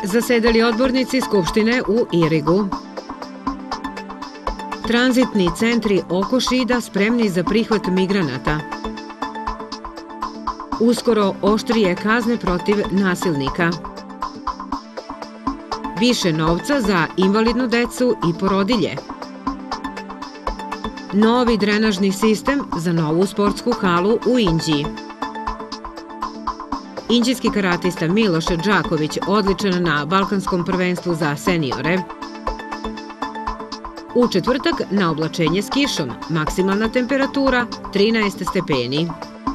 Zasedali odbornici Skupštine u Irigu. Tranzitni centri oko Šida spremni za prihvat migranata. Uskoro oštrije kazne protiv nasilnika. Više novca za invalidnu decu i porodilje. Novi drenažni sistem za novu sportsku halu u Inđiji. Inđijski karatista Miloš Đaković odličan na Balkanskom prvenstvu za seniore. U četvrtak na oblačenje s kišom, maksimalna temperatura 13 stepeni.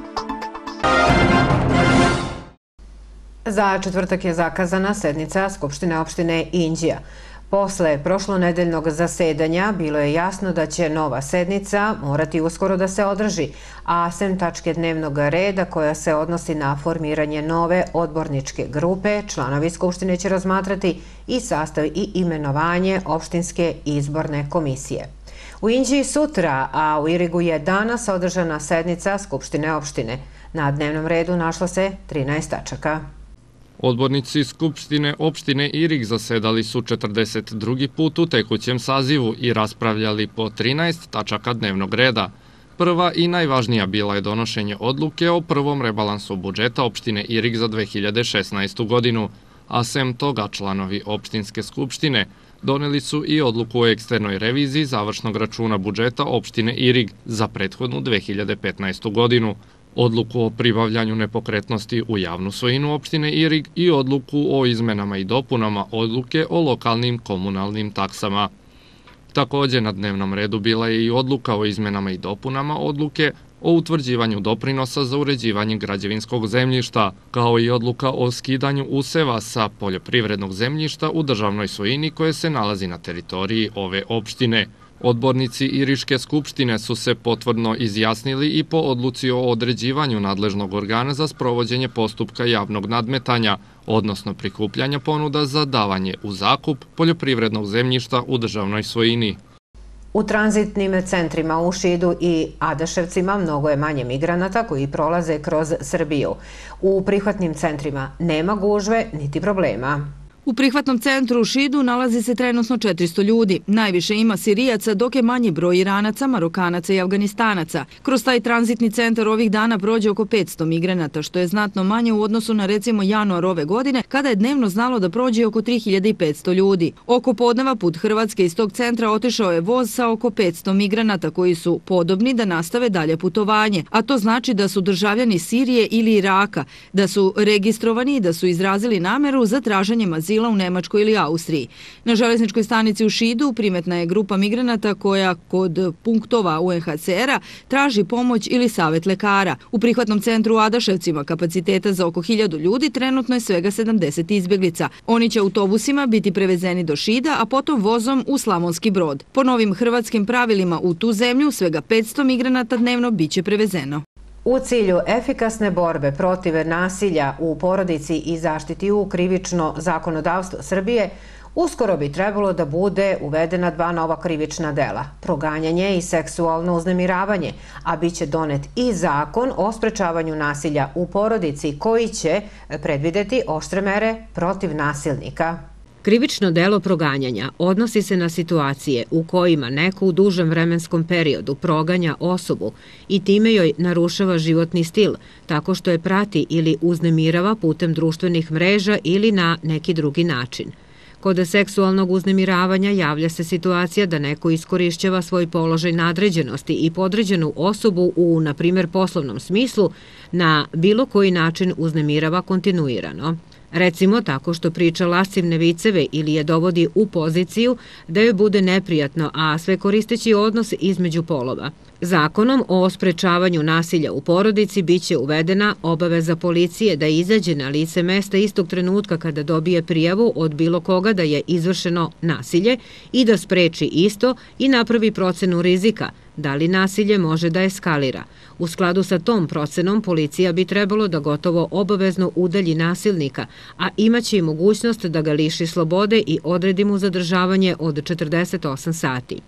Za četvrtak je zakazana sednica Skupštine opštine Inđija. Posle prošlonedeljnog zasedanja bilo je jasno da će nova sednica morati uskoro da se održi, a sem tačke dnevnog reda koja se odnosi na formiranje nove odborničke grupe, članovi Skupštine će razmatrati i sastav i imenovanje opštinske izborne komisije. U Inđiji sutra, a u Irigu je danas održana sednica Skupštine opštine. Na dnevnom redu našlo se 13 tačaka. Odbornici Skupštine opštine Irig zasedali su 42. put u tekućem sazivu i raspravljali po 13 tačaka dnevnog reda. Prva i najvažnija bila je donošenje odluke o prvom rebalansu budžeta opštine Irig za 2016. godinu, a sem toga članovi opštinske skupštine doneli su i odluku o eksternoj reviziji završnog računa budžeta opštine Irig za prethodnu 2015. godinu, odluku o pribavljanju nepokretnosti u javnu svojinu opštine Irig i odluku o izmenama i dopunama odluke o lokalnim komunalnim taksama. Također na dnevnom redu bila je i odluka o izmenama i dopunama odluke o utvrđivanju doprinosa za uređivanje građevinskog zemljišta, kao i odluka o skidanju useva sa poljoprivrednog zemljišta u državnoj svojini koje se nalazi na teritoriji ove opštine. Odbornici Iriške skupštine su se potvrdno izjasnili i po odluci o određivanju nadležnog organa za sprovođenje postupka javnog nadmetanja, odnosno prikupljanja ponuda za davanje u zakup poljoprivrednog zemljišta u državnoj svojini. U tranzitnim centrima u Šidu i Adaševcima mnogo je manje migranata koji prolaze kroz Srbiju. U prihvatnim centrima nema gužve niti problema. U prihvatnom centru u Šidu nalazi se trenutno 400 ljudi. Najviše ima Sirijaca, dok je manji broj Iranaca, Marokanaca i Afganistanaca. Kroz taj tranzitni centar ovih dana prođe oko 500 migranata, što je znatno manje u odnosu na recimo januar ove godine, kada je dnevno znalo da prođe oko 3500 ljudi. Oko podneva put Hrvatske iz tog centra otišao je voz sa oko 500 migranata koji su podobni da nastave dalje putovanje, a to znači da su državljani Sirije ili Iraka, da su registrovani i da su izrazili nameru za traženjem azila u Nemačkoj ili Austriji. Na železničkoj stanici u Šidu primetna je grupa migranata koja kod punktova UNHCR-a traži pomoć ili savjet lekara. U prihvatnom centru u Adaševcima kapaciteta za oko 1000 ljudi trenutno je svega 70 izbjeglica. Oni će autobusima biti prevezeni do Šida, a potom vozom u Slavonski Brod. Po novim hrvatskim pravilima u tu zemlju svega 500 migranata dnevno biće prevezeno. U cilju efikasne borbe protiv nasilja u porodici i zaštiti u krivično zakonodavstvo Srbije, uskoro bi trebalo da bude uvedena 2 nova krivična dela, proganjanje i seksualno uznemiravanje, a bit će donet i zakon o sprečavanju nasilja u porodici koji će predvideti oštre mere protiv nasilnika. Krivično delo proganjanja odnosi se na situacije u kojima neko u dužem vremenskom periodu proganja osobu i time joj narušava životni stil tako što je prati ili uznemirava putem društvenih mreža ili na neki drugi način. Kod seksualnog uznemiravanja javlja se situacija da neko iskorišćava svoj položaj nadređenosti i podređenu osobu u, na primjer, poslovnom smislu na bilo koji način uznemirava kontinuirano. Recimo tako što priča lascivne viceve ili je dovodi u poziciju da joj bude neprijatno, a sve koristeći odnos između polova. Zakonom o sprečavanju nasilja u porodici biće uvedena obaveza policije da izađe na lice mesta istog trenutka kada dobije prijavu od bilo koga da je izvršeno nasilje i da spreči isto i napravi procenu rizika, da li nasilje može da eskalira. U skladu sa tom procenom policija bi trebalo da gotovo obavezno udalji nasilnika, a imaće i mogućnost da ga liši slobode i odredi mu zadržavanje od 48 sati.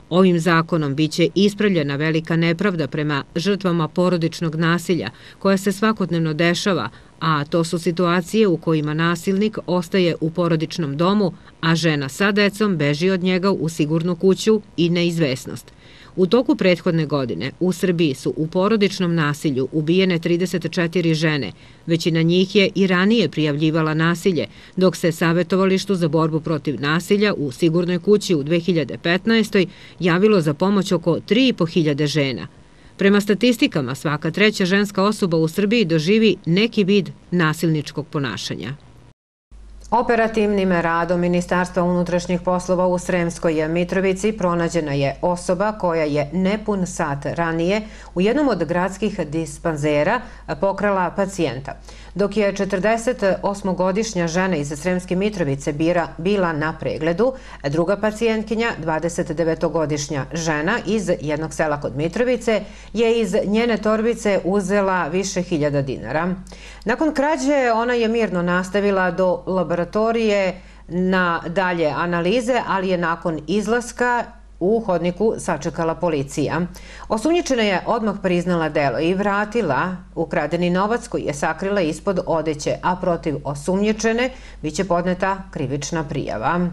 Ovim zakonom biće ispravljena velika nepravda prema žrtvama porodičnog nasilja koja se svakodnevno dešava, a to su situacije u kojima nasilnik ostaje u porodičnom domu, a žena sa decom beži od njega u sigurnu kuću i neizvesnost. U toku prethodne godine u Srbiji su u porodičnom nasilju ubijene 34 žene. Većina njih je i ranije prijavljivala nasilje, dok se Savetovalištu za borbu protiv nasilja u Sigurnoj kući u 2015. javilo za pomoć oko 3.500 žena. Prema statistikama, svaka treća ženska osoba u Srbiji doživi neki vid nasilničkog ponašanja. Operativnim radom Ministarstva unutrašnjih poslova u Sremskoj Mitrovici pronađena je osoba koja je nepun sat ranije u jednom od gradskih dispanzera pokrala pacijenta. Dok je 48-godišnja žena iz Sremske Mitrovice bila na pregledu, druga pacijentkinja, 29-godišnja žena iz jednog sela kod Mitrovice, je iz njene torbice uzela više hiljada dinara. Nakon krađe ona je mirno nastavila do laboratorije na dalje analize, ali je nakon izlaska u hodniku sačekala policija. Osumnjičena je odmah priznala delo i vratila ukradeni novac koji je sakrila ispod odeće, a protiv osumnjičene biće podneta krivična prijava.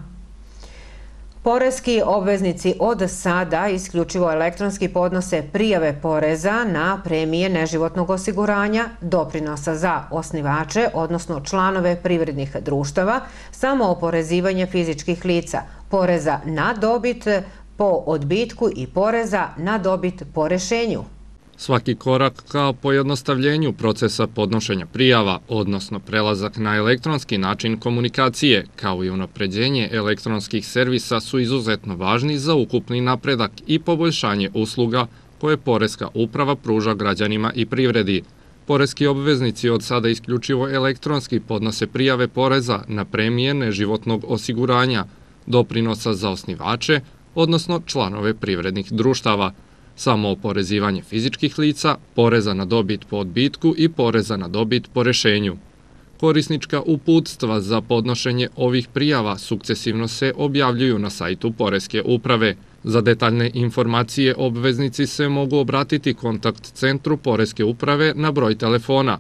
Poreski obveznici od sada isključivo elektronski podnose prijave poreza na premije neživotnog osiguranja, doprinosa za osnivače, odnosno članove privrednih društava, samooporezivanje fizičkih lica, poreza na dobit po odbitku i poreza na dobit po rešenju. Svaki korak ka pojednostavljenju procesa podnošenja prijava, odnosno prelazak na elektronski način komunikacije, kao i unapređenje elektronskih servisa su izuzetno važni za ukupni napredak i poboljšanje usluga koje Poreska uprava pruža građanima i privredi. Poreski obveznici od sada isključivo elektronski podnose prijave poreza na premije neživotnog osiguranja, doprinosa za osnivače, odnosno članove privrednih društava, samooporezivanje fizičkih lica, poreza na dobit po odbitku i poreza na dobit po rešenju. Korisnička uputstva za podnošenje ovih prijava sukcesivno se objavljuju na sajtu Poreske uprave. Za detaljne informacije obveznici se mogu obratiti kontakt centru Poreske uprave na broj telefona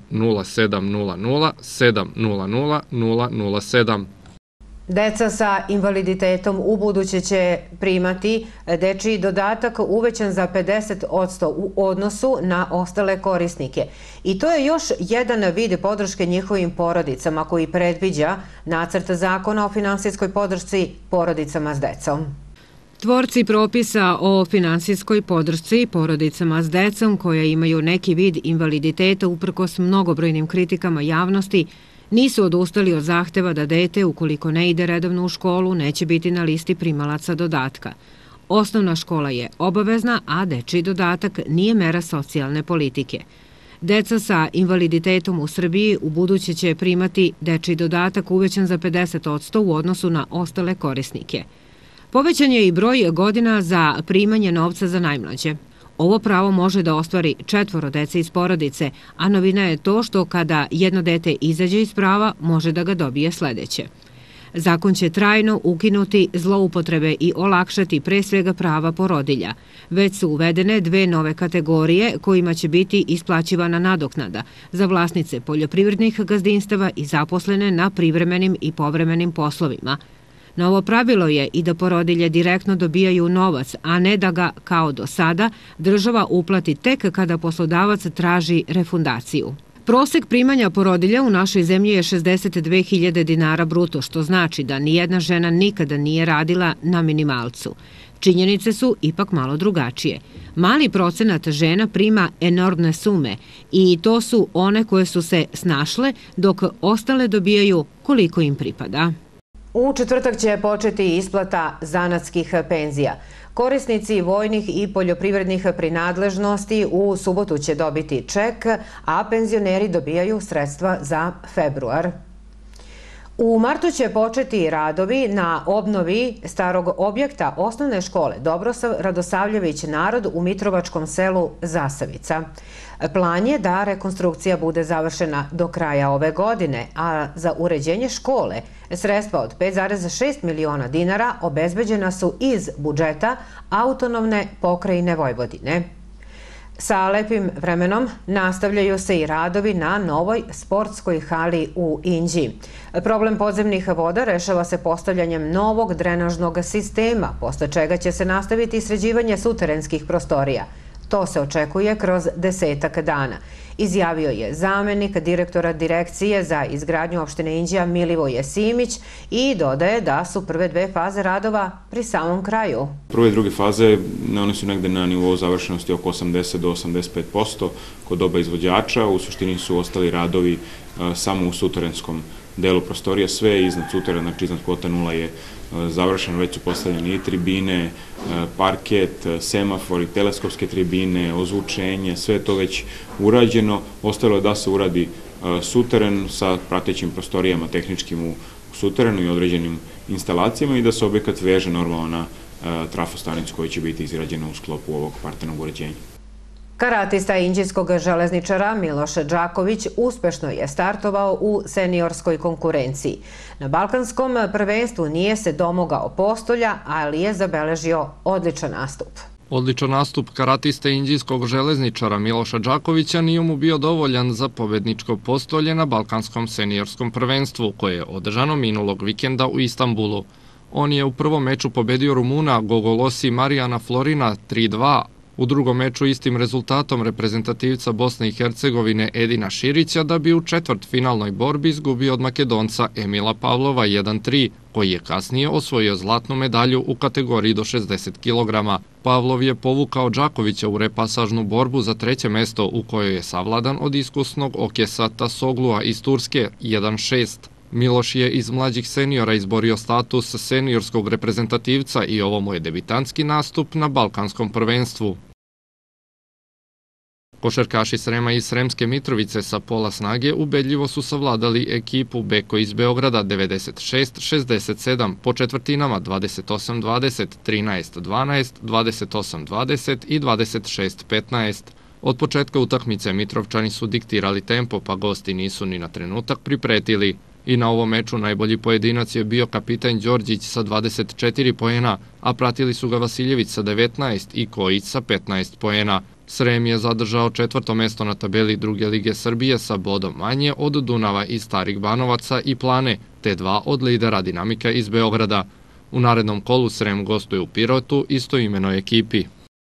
0700 700 007. Deca sa invaliditetom u buduće će primati dečiji dodatak uvećan za 50% u odnosu na ostale korisnike. I to je još jedan vid podrške njihovim porodicama koji predviđa nacrt zakona o finansijskoj podršci porodicama s decom. Tvorci propisa o finansijskoj podršci porodicama s decom koja imaju neki vid invaliditeta uprkos mnogobrojnim kritikama javnosti nisu odustali od zahteva da dete, ukoliko ne ide redovno u školu, neće biti na listi primalaca dodatka. Osnovna škola je obavezna, a dečiji dodatak nije mera socijalne politike. Deca sa invaliditetom u Srbiji u buduće će primati dečiji dodatak uvećan za 50% u odnosu na ostale korisnike. Povećan je i broj godina za primanje novca za najmlađe. Ovo pravo može da ostvari 4 dece iz porodice, a novina je to što kada jedno dete izađe iz prava, može da ga dobije sledeće. Zakon će trajno ukinuti zloupotrebe i olakšati pre svega prava porodilja. Već su uvedene 2 nove kategorije kojima će biti isplaćivana nadoknada za vlasnice poljoprivrednih gazdinstava i zaposlene na privremenim i povremenim poslovima. Novo pravilo je i da porodilje direktno dobijaju novac, a ne da ga, kao do sada, država uplati tek kada poslodavac traži refundaciju. Prosek primanja porodilja u našoj zemlji je 62.000 dinara bruto, što znači da nijedna žena nikada nije radila na minimalcu. Činjenice su ipak malo drugačije. Mali procenat žena prima enormne sume i to su one koje su se snašle, dok ostale dobijaju koliko im pripada. U četvrtak će početi isplata zanatskih penzija. Korisnici vojnih i poljoprivrednih prinadležnosti u subotu će dobiti ček, a penzioneri dobijaju sredstva za februar. U martu će početi radovi na obnovi starog objekta osnovne škole Dobrosav Radosavljević Narod u Mitrovačkom selu Zasavica. Plan je da rekonstrukcija bude završena do kraja ove godine, a za uređenje škole sredstva od 5,6 miliona dinara obezbeđena su iz budžeta Autonomne pokrajine Vojvodine. Sa lepim vremenom nastavljaju se i radovi na novoj sportskoj hali u Inđiji. Problem podzemnih voda rešava se postavljanjem novog drenažnog sistema, posle čega će se nastaviti sređivanje suterenskih prostorija. To se očekuje kroz 10 dana, izjavio je zamenik direktora Direkcije za izgradnju opštine Inđija Milivoje Simić i dodaje da su prve dve faze radova pri samom kraju. Prve i druge faze one su negde na nivou završenosti oko 80 do 85% kod oba izvođača. U suštini su ostali radovi samo u suterenskom delu prostorija, sve iznad sutera, znači iznad kvota 0 je završeno, već su postavljene i tribine, parket, semafori, teleskopske tribine, ozvučenje, sve to već urađeno. Ostalo je da se uradi suteren sa pratećim prostorijama tehničkim u suterenu i određenim instalacijama i da se objekat veže normalno na trafostanicu koja će biti izgrađena u sklopu ovog parternog uređenja. Karatista inđijskog železničara Miloš Đaković uspešno je startovao u seniorskoj konkurenciji. Na balkanskom prvenstvu nije se domogao postolja, ali je zabeležio odličan nastup. Odličan nastup karatiste inđijskog železničara Miloša Đakovića nije mu bio dovoljan za pobedničko postolje na balkanskom seniorskom prvenstvu, koje je održano minulog vikenda u Istanbulu. On je u prvom meču pobedio Rumuna Gogolosi Marijana Florina 3-2, u drugom meču istim rezultatom reprezentativca Bosne i Hercegovine Edina Širića, da bi u četvrtfinalnoj borbi izgubio od Makedonca Emila Pavlova 1-3, koji je kasnije osvojio zlatnu medalju u kategoriji do 60 kg. Pavlov je povukao Đakovića u repasažnu borbu za treće mesto, u kojoj je savladan od iskusnog Okesa Tasoglua iz Turske 1-6. Miloš je iz mlađih seniora izborio status seniorskog reprezentativca i ovo mu je debitanski nastup na balkanskom prvenstvu. Košarkaši Srema i Sremske Mitrovice sa pola snage ubedljivo su savladali ekipu Beko iz Beograda 96-67 po četvrtinama 28-20, 13-12, 28-20 i 26-15. Od početka utakmice Mitrovčani su diktirali tempo, pa gosti nisu ni na trenutak pripretili. I na ovom meču najbolji pojedinac je bio kapitan Đorđić sa 24 poena, a pratili su ga Vasiljević sa 19 i Kojić sa 15 poena. Srem je zadržao četvrto mesto na tabeli druge lige Srbije sa bodom manje od Dunava i Starih Banovaca i Plane, te 2 od lidera Dinamika iz Beograda. U narednom kolu Srem gostuje u Pirotu, istoimenoj ekipi.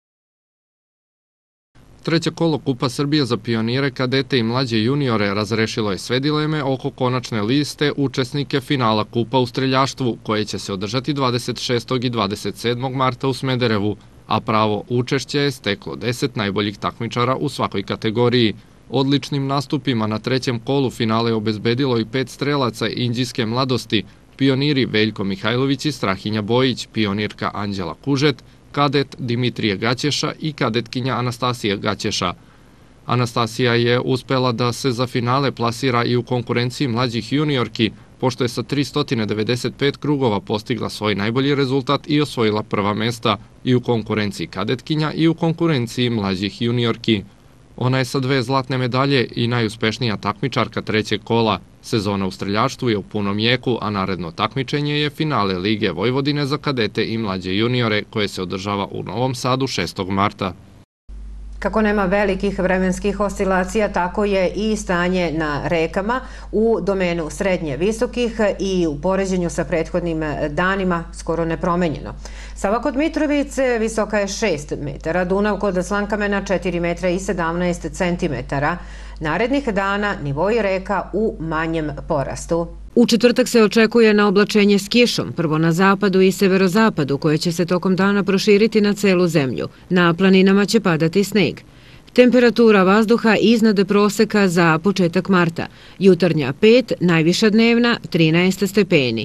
Treće kolo Kupa Srbije za pionire, kadete i mlađe juniore razrešilo je sve dileme oko konačne liste učesnike finala Kupa u streljaštvu, koje će se održati 26. i 27. marta u Smederevu, a pravo učešće je steklo 10 najboljih takmičara u svakoj kategoriji. Odličnim nastupima na trećem kolu finale obezbedilo i 5 strelaca inđijske mladosti, pioniri Veljko Mihajlović i Strahinja Bojić, pionirka Anđela Kužet, kadet Dimitrije Gaćeša i kadetkinja Anastasija Gaćeša. Anastasija je uspela da se za finale plasira i u konkurenciji mlađih juniorki, pošto je sa 395 krugova postigla svoj najbolji rezultat i osvojila prva mesta i u konkurenciji kadetkinja i u konkurenciji mlađih juniorki. Ona je sa 2 zlatne medalje i najuspešnija takmičarka trećeg kola. Sezona u streljaštvu je u punom jeku, a naredno takmičenje je finale Lige Vojvodine za kadete i mlađe juniore, koje se održava u Novom Sadu 6. marta. Kako nema velikih vremenskih oscilacija, tako je i stanje na rekama u domenu srednje visokih i u poređenju sa prethodnim danima skoro nepromenjeno. Sava kod Mitrovice visoka je 6 metara, Dunav kod Slankamena 4 metra i 17 centimetara. Narednih dana nivoi reka u manjem porastu. U četvrtak se očekuje na oblačenje s kišom, prvo na zapadu i severozapadu, koje će se tokom dana proširiti na celu zemlju. Na planinama će padati sneg. Temperatura vazduha iznad proseka za početak marta. Jutarnja 5, najviša dnevna 13 stepeni.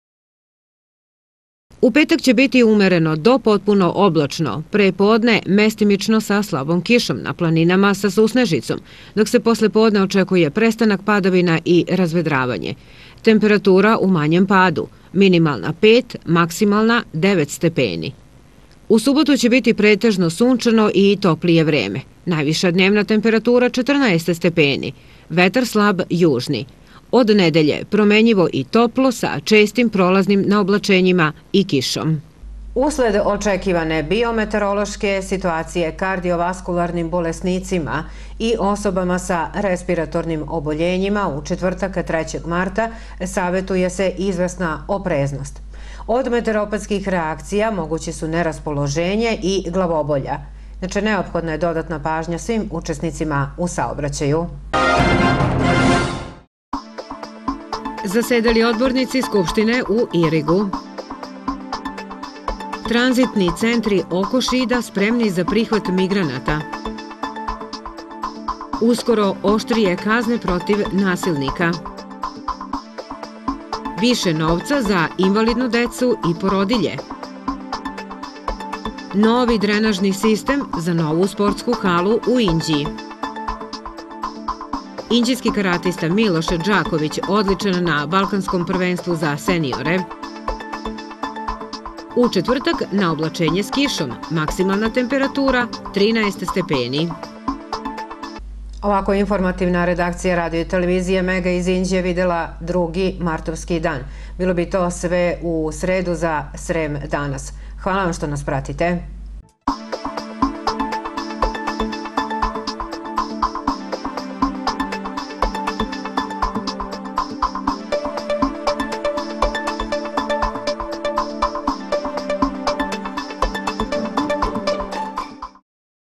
U petak će biti umereno do potpuno oblačno, pre podne mestimično sa slabom kišom, na planinama sa susnežicom, dok se posle podne očekuje prestanak padavina i razvedravanje. Temperatura u manjem padu, minimalna 5, maksimalna 9 stepeni. U subotu će biti pretežno sunčano i toplije vreme. Najviša dnevna temperatura 14 stepeni, vetar slab južni. Od nedelje promenjivo i toplo sa čestim prolaznim naoblačenjima i kišom. Usled očekivane biometeorološke situacije kardiovaskularnim bolesnicima i osobama sa respiratornim oboljenjima u četvrtak 3. marta savjetuje se izvesna opreznost. Od meteoropatskih reakcija mogući su neraspoloženje i glavobolja. Znači, neophodna je dodatna pažnja svim učesnicima u saobraćaju. Zasedali odbornici Skupštine u Irigu. Tranzitni centri oko Šida spremni za prihvat migranata. Uskoro oštrije kazne protiv nasilnika. Više novca za invalidnu decu i porodilje. Novi drenažni sistem za novu sportsku halu u Inđiji. Inđijski karatista Miloš Đaković odličan na Balkanskom prvenstvu za seniore. U četvrtak na oblačenje s kišom, maksimalna temperatura 13 stepeni. Ovako informativna redakcija radio i televizije Mega iz Inđije videla 2. martovski dan. Bilo bi to sve u sredu za Srem danas. Hvala vam što nas pratite.